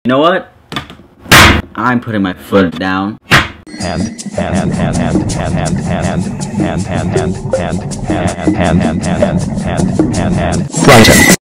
You know what? I'm putting my foot down. Right.